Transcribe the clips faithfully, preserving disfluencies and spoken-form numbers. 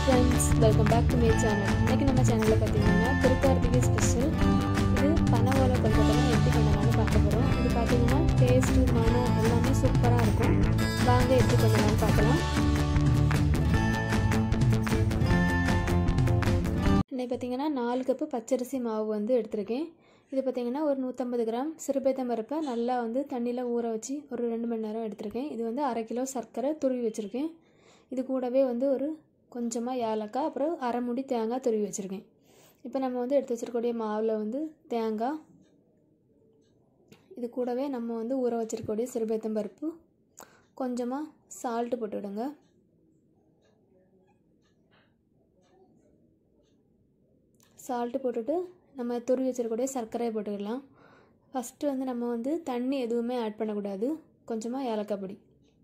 friends, welcome back to my channel. இன்னைக்கு நம்ம சேனல்ல பாத்தீங்கன்னா திருக்கார்த்திகை ஸ்பெஷல் இது பனவோல கொல்கட்டை எப்படி பண்ணலாம்னு பார்க்க போறோம். இது பாத்தீங்கன்னா டேஸ்ட் மனம் எல்லாமே சூப்பரா இருக்கும். வாங்க எப்படி பண்ணலாம்னு பார்க்கலாம். இன்னைக்கு பாத்தீங்கன்னா நாலு கப் பச்சரிசி மாவு வந்து எடுத்துர்க்கேன். இது பாத்தீங்கன்னா ஒரு நூற்று ஐம்பது கிராம் சிறுபைத்தம் பருப்பை நல்லா வந்து தண்ணில ஊற வச்சு ஒரு ரெண்டு மணி நேரம் எடுத்துர்க்கேன். இது வந்து அரை கிலோ சர்க்கரை துருவி வச்சிருக்கேன். இது கூடவே வந்து ஒரு கொஞ்சமா ஏலக்காய் அப்புறம் அரை மூடி தேங்காய் துருவி வச்சிருக்கேன். இப்போ நம்ம வந்து எடுத்து வச்சிருக்கக்கூடிய மாவுல வந்து தேங்காய் இது கூடவே நம்ம வந்து ஊற வச்சிருக்கக்கூடிய சிறுபைத்தம் பருப்பு கொஞ்சமா salt போட்டுடுங்க. salt போட்டுட்டு நம்ம துருவி வச்சிருக்கக்கூடிய சர்க்கரையை போட்டுக்கலாம். ஃபர்ஸ்ட் வந்து நம்ம வந்து தண்ணி எதுவுமே ஆட் பண்ண கூடாது. கொஞ்சமா ஏலக்காய் பொடி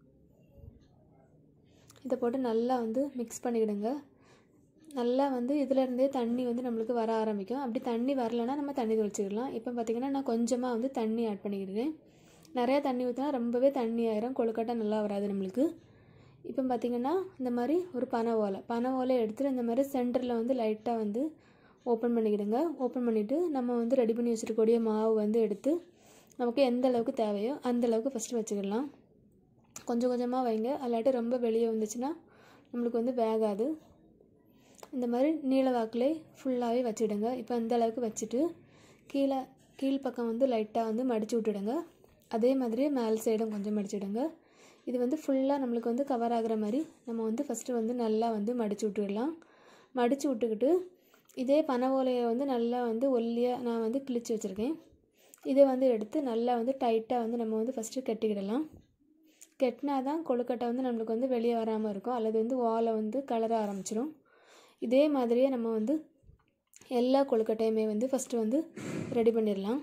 இத போட்டு நல்லா வந்து mix பண்ணிடுங்க. நல்லா வந்து இதில இருந்தே தண்ணி வந்து நமக்கு வர ஆரம்பிக்கும். அப்படி தண்ணி வரலனா நம்ம தண்ணி தெளிச்சிடலாம். இப்போ பாத்தீங்கன்னா நான் கொஞ்சமா வந்து தண்ணி ஆட் பண்ணிக்கிறேன். நிறைய தண்ணி ஊத்தினா ரொம்பவே தண்ணி ஆயிரும். கொழுக்கட்டை நல்லா வராது நமக்கு. இப்போ பாத்தீங்கன்னா இந்த மாதிரி ஒரு பனை ஓலை பனை ஓலை எடுத்து இந்த மாதிரி சென்டர்ல வந்து லைட்டா வந்து ஓபன் பண்ணிடுங்க. ஓபன் பண்ணிட்டு நம்ம வந்து ரெடி பண்ணி வச்சிருக்கக்கூடிய மாவு வந்து எடுத்து நமக்கு எந்த அளவுக்கு தேவையோ அந்த அளவுக்கு ஃபர்ஸ்ட் வச்சிடலாம். கொஞ்சம் கொஞ்சமா வைங்க. அல்லாட்டி ரொம்ப வெளிய வந்துச்சுனா நமக்கு வந்து வேகாது. இந்த மாதிரி நீள வாக்குல ஃபுல்லாவே வச்சிடுங்க. இப்போ இந்த அளவுக்கு வச்சிட்டு கீழ கீழ் பக்கம் வந்து லைட்டா வந்து மடிச்சு விட்டுடுங்க. அதே மாதிரி மேல் சைடும் கொஞ்சம் மடிச்சிடுங்க. இது வந்து ஃபுல்லா நமக்கு வந்து கவர் ஆகுற மாதிரி நம்ம வந்து ஃபர்ஸ்ட் வந்து நல்லா வந்து மடிச்சு விட்டுறலாம். மடிச்சு விட்டுக்கிட்டு இதே பனை ஓலையை வந்து நல்லா வந்து ஒல்லியா நான் வந்து கிழிச்சு வச்சிருக்கேன். இதை வந்து எடுத்து நல்லா வந்து டைட்டா வந்து நம்ம வந்து ஃபர்ஸ்ட் கட்டிக்கிடலாம். கெட்டினாதான் கொழுக்கட்டை வந்து நமக்கு வந்து வெளிய வராம இருக்கும். அல்லது வந்து ஓலை வந்து கலர ஆரம்பிச்சிரும். இதே மாதிரியே நம்ம வந்து எல்லா கொழுக்கட்டையுமே வந்து ஃபர்ஸ்ட் வந்து ரெடி பண்ணிரலாம்.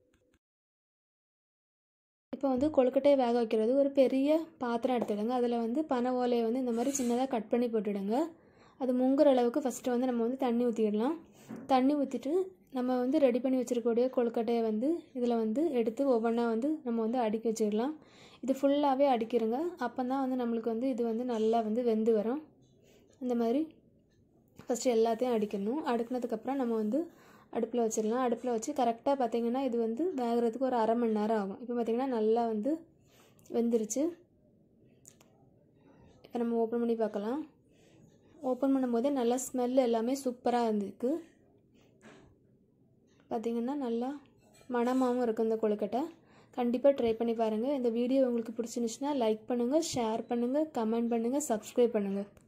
இப்போ வந்து கொழுக்கட்டையை வேக வைக்கிறது ஒரு பெரிய பாத்திரம் எடுத்துடுங்க. அதுல வந்து பனை ஓலையை வந்து இந்த மாதிரி சின்னதா கட் பண்ணி போட்டுடுங்க. அது முங்குற அளவுக்கு ஃபர்ஸ்ட் வந்து நம்ம வந்து தண்ணி ஊத்திடலாம். தண்ணி ஊத்திட்டு நம்ம வந்து ரெடி பண்ணி வச்சிருக்கக்கூடிய கொழுக்கட்டையை வந்து இதல வந்து எடுத்து ஒவ்வொண்ணா வந்து நம்ம வந்து அடுக்கி வச்சிரலாம். இது ஃபுல்லாவே அடுக்கிருங்க. அப்பதான் வந்து நமக்கு வந்து இது வந்து நல்லா வந்து வெந்து வரும். இந்த மாதிரி ஃபர்ஸ்ட் எல்லாத்தையும் அடிக்கணும். அடுக்குனதுக்கு அப்புறம் நம்ம வந்து அடுப்புல வச்சிரலாம். அடுப்புல வச்சு கரெக்ட்டா பாத்தீங்கன்னா இது வந்து வேகிறதுக்கு ஒரு அரை மணி நேரம் ஆகும். இப்போ பாத்தீங்கன்னா நல்லா வந்து வெந்திருச்சு. இப்போ நம்ம ஓபன் பண்ணி பார்க்கலாம். ஓபன் பண்ணும்போது நல்ல ஸ்மெல் எல்லாமே சூப்பரா இருந்துருக்கு. பாத்தீங்கன்னா நல்லா மணமாவும் இருக்கு இந்த கொழுக்கட்டை. கண்டிப்பா ட்ரை பண்ணி பாருங்க. இந்த வீடியோ உங்களுக்கு பிடிச்சிருந்துச்சுனா லைக் பண்ணுங்க, ஷேர் பண்ணுங்க, கமெண்ட் பண்ணுங்க, Subscribe பண்ணுங்க.